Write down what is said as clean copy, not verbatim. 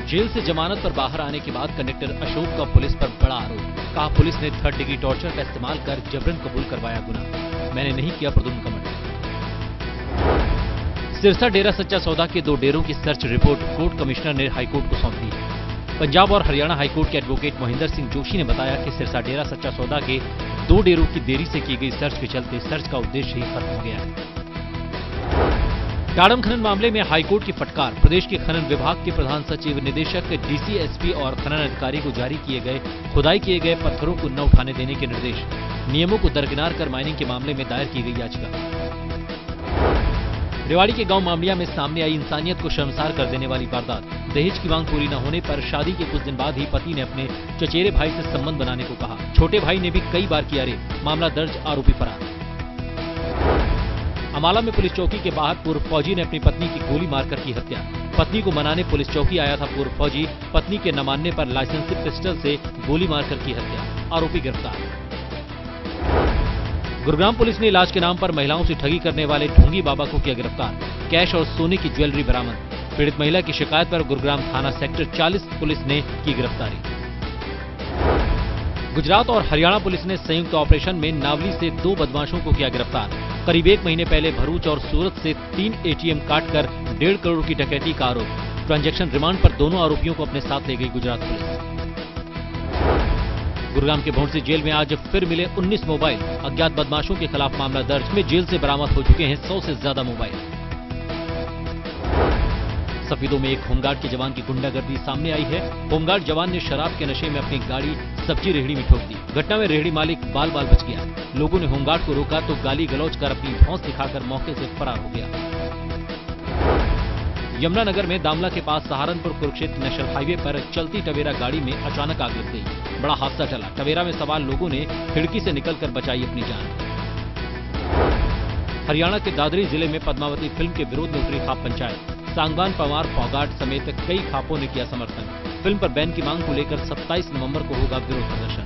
Jail से जमानत पर बाहर आने के बाद कंडक्टर अशोक का पुलिस पर बड़ा आरोप। कहा पुलिस ने 3rd डिग्री टॉर्चर का इस्तेमाल कर जबरन कबूल करवाया गुनाह। मैंने नहीं किया प्रदुम्न का मर्डर। सिरसा डेरा सच्चा सौदा के 2 डेरों की सर्च रिपोर्ट कोर्ट कमिश्नर ने हाईकोर्ट को सौंप दी। पंजाब और हरियाणा हाईकोर्ट के एडवोकेट मोहिंदर सिंह जोशी ने बताया कि सिरसा डेरा सच्चा सौदा के 2 डेरों की देरी से की गई सर्च के चलते सर्च का उद्देश्य ही खत्म हो गया है। डाडम खनन मामले में हाईकोर्ट की फटकार। प्रदेश के खनन विभाग के प्रधान सचिव, निदेशक, डीसीएसपी और खनन अधिकारी को जारी किए गए खुदाई किए गए पत्थरों को न उठाने देने के निर्देश। नियमों को दरकिनार कर माइनिंग के मामले में दायर की गई याचिका। रेवाड़ी के गांव मामलिया में सामने आई इंसानियत को शर्मसार कर देने वाली वारदात। दहेज की मांग पूरी न होने पर शादी के कुछ दिन बाद ही पति ने अपने चचेरे भाई से संबंध बनाने को कहा। छोटे भाई ने भी कई बार किया रेप। मामला दर्ज, आरोपी फरार। अमाला में पुलिस चौकी के बाहर पूर्व फौजी ने अपनी पत्नी की गोली मारकर की हत्या। पत्नी को मनाने पुलिस चौकी आया था पूर्व फौजी। पत्नी के न मानने पर लाइसेंसी पिस्टल से गोली मारकर की हत्या। आरोपी गिरफ्तार। गुरुग्राम पुलिस ने इलाज के नाम पर महिलाओं से ठगी करने वाले ढोंगी बाबा को किया गिरफ्तार। कैश और सोने की ज्वेलरी बरामद। पीड़ित महिला की शिकायत पर गुरुग्राम थाना सेक्टर 40 पुलिस ने की गिरफ्तारी। गुजरात और हरियाणा पुलिस ने संयुक्त ऑपरेशन में नावली से 2 बदमाशों को किया गिरफ्तार। करीब 1 महीने पहले भरूच और सूरत से 3 एटीएम काटकर 1.5 करोड़ की डकैती का आरोप। ट्रांजैक्शन रिमांड पर दोनों आरोपियों को अपने साथ ले गई गुजरात पुलिस। गुरुग्राम के भौंडसी जेल में आज फिर मिले 19 मोबाइल। अज्ञात बदमाशों के खिलाफ मामला दर्ज में जेल से बरामद हो चुके हैं 100 से ज्यादा मोबाइल। सफीदों में एक होमगार्ड के जवान की गुंडागर्दी सामने आई है। होमगार्ड जवान ने शराब के नशे में अपनी गाड़ी सब्जी रेहड़ी में ठोक दी। घटना में रेहड़ी मालिक बाल बाल बच गया। लोगों ने होमगार्ड को रोका तो गाली गलौज कर अपनी धौंस दिखाकर मौके से फरार हो गया। यमुनानगर में दामला के पास सहारनपुर कुरुक्षेत्र नेशनल हाईवे पर चलती टवेरा गाड़ी में अचानक आग लग गई। बड़ा हादसा टला। टवेरा में सवार लोगों ने खिड़की से निकलकर बचाई अपनी जान। हरियाणा के दादरी जिले में पद्मावती फिल्म के विरोध में उतरी खाप पंचायत। सांगवान, पवार, फोगाट समेत कई खापों ने किया समर्थन। फिल्म पर बैन की मांग को लेकर 27 नवंबर को होगा विरोध प्रदर्शन।